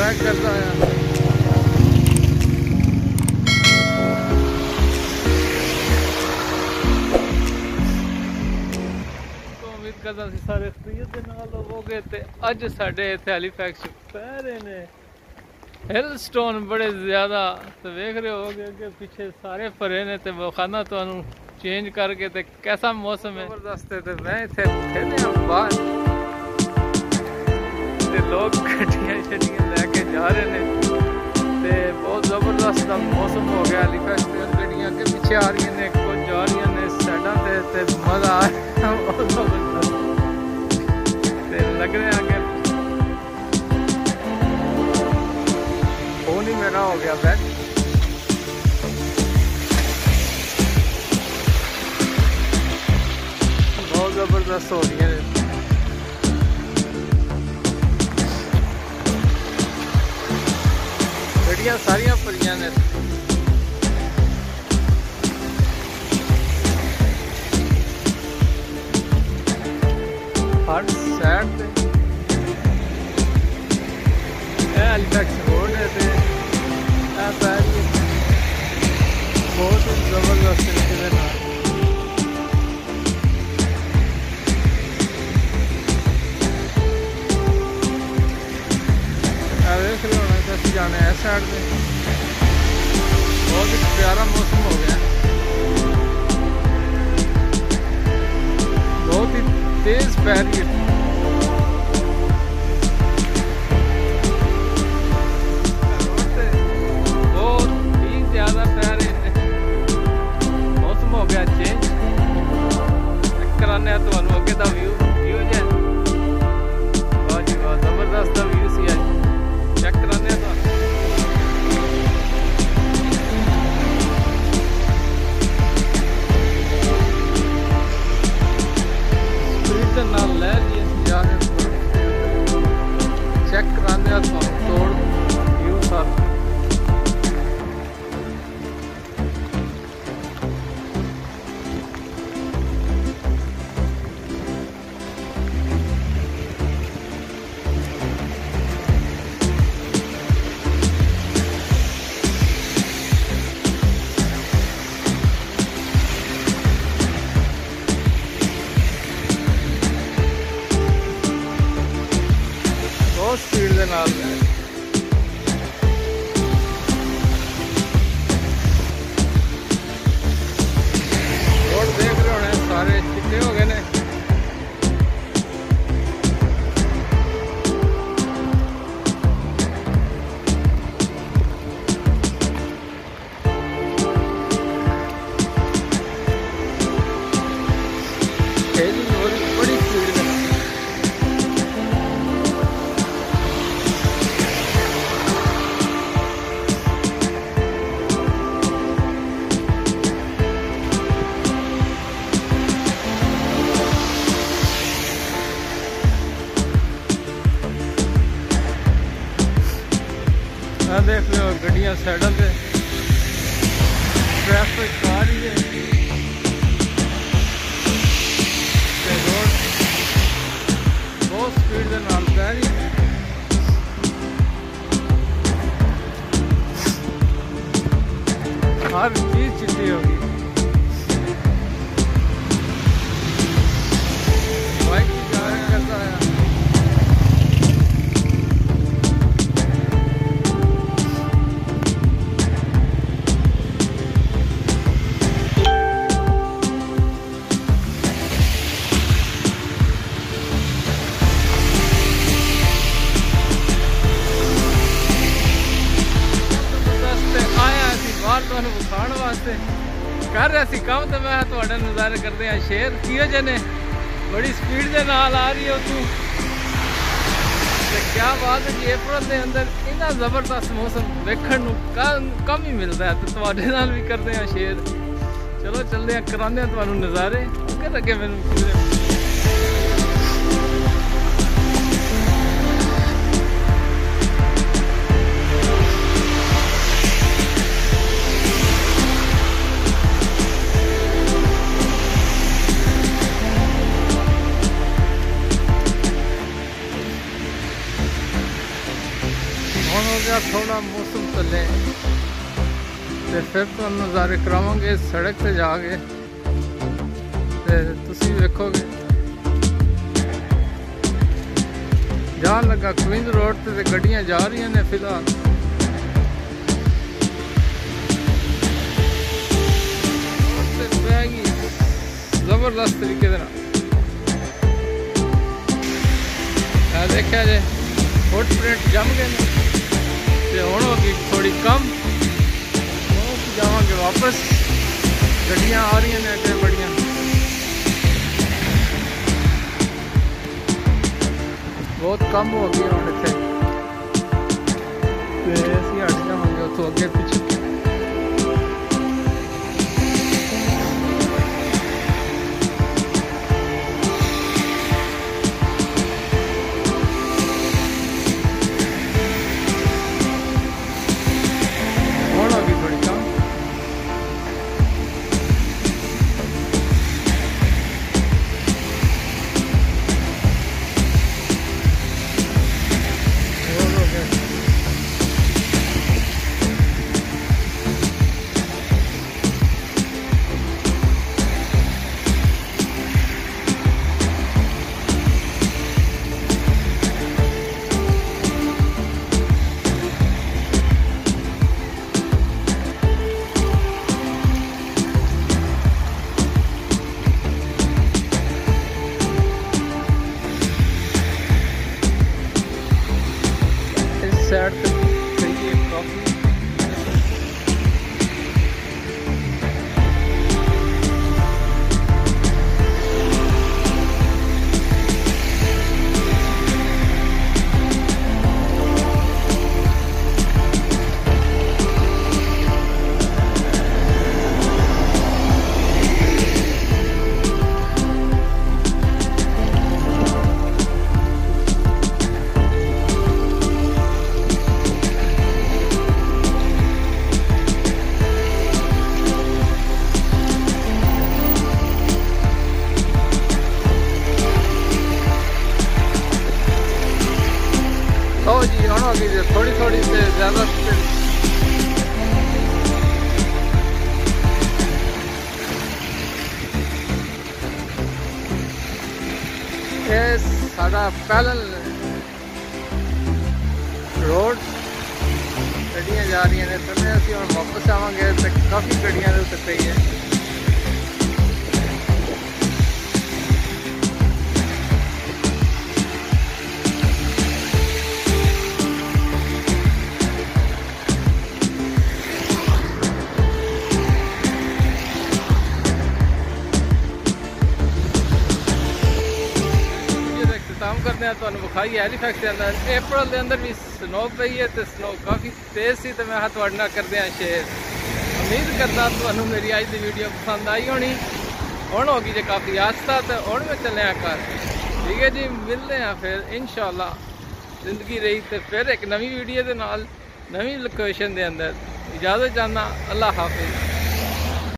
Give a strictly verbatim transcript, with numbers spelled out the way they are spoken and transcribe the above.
Back करता है। तो उम्मीद करता सी सारे खरीद के नाल होवोगे ते अज साडे इत्थे हैलीफैक्स पै रहे ने हेलस्टोन बड़े ज़्यादा। तो वेख रहे हो कि पीछे सारे भरे ने ते विखाना तुहानू चेंज करके ते कैसा मौसम है जबरदस्त है। तो मैं इत्थे खेने बाहर ते लोग गड्डियां शड्डियां लैके जा रहे ने ते बहुत जबरदस्त मौसम हो गया। हैलीफैक्स ते गड्डियां अगे पीछे आ रही ने, कुछ जा रही ने साइडां ते ते मजा आ रहा बहुत जबरदस्त ते लग रहे आगे फोन ही मेरा हो गया बैक। बहुत जबरदस्त हो रही है। गड्डियां सारियां भरियां ने। हर साइड पे हैलीफैक्स रोड है ते बहुत ही जबरदस्त तरीके से ना देख रहे होना कैसे जाने है साइड में। बहुत ही प्यारा मौसम हो गया, बहुत ही तेज पै रही है। स्पीड के नाल रोड देख रहे होने सारे चिट्टे हो गए ने। बड़ी स्पीड में देख रहे हो गड्डियां साइडों पे ट्रैफिक आ रही है। रोड बहुत स्पीड के नाल पै रही है। हर चीज चिट्टी होगी। बाइक करता है विखाण वास्ते कर रहे सी काम। तो मैं थोड़े नज़ारे करते हैं शेयर किए जने बड़ी स्पीड के नाल आ रही हो तू क्या बात है जी। अप्रैल के अंदर इतना जबरदस्त मौसम देखने कम ही मिलता है। तो थोड़े नाल भी करते हैं शेयर। चलो चलते हैं कराने तुहानू नज़ारे अगे लगे मैनू। ਹੁਣ ਹੋ ਗਿਆ थोड़ा मौसम चले तो फिर तो नज़ारे करावांगे सड़क से जाके ते तुसी वेखोगे। जान लगा क्वींस रोड ते गड्डियां जा रही ने फिलहाल। जबरदस्त तरीके देखा जे फुटप्रिंट जम गए तो हूँ होगी थोड़ी कम जावांगे वापस। गड्डियां आ रही ने अगे बड़ियां बहुत कम हो गई हम इतने असी हट जावांगे उतो अगे पिछे। सैड चाहिए काफ़ी। ओ जी हूँ होगी थोड़ी थोड़ी से ज़्यादा स्पीड। ये सारा पैदल रोड गड्डियां जा रही ने समय असी हम वापस आवांगे तो काफ़ी गड्डियां उत्ते पई है। काम करते हैं तो विखाई हैलीफैक्स के अंदर अप्रैल के अंदर भी स्नो पई है तो स्नो काफ़ी तेज़ सी तो मैं थोड़े नाल करते हैं शेयर। उम्मीद करता तो मेरी अज की वीडियो पसंद आई होनी। हूँ होगी जो काफ़ी आस्ता तो हूँ मैं चलिया घर। ठीक है जी मिलते हैं फिर इंशाल्लाह जिंदगी रही तो फिर एक नवी वीडियो के नाल नवी लोकेशन के अंदर। इजाज़त चाहना अल्लाह हाफिज़।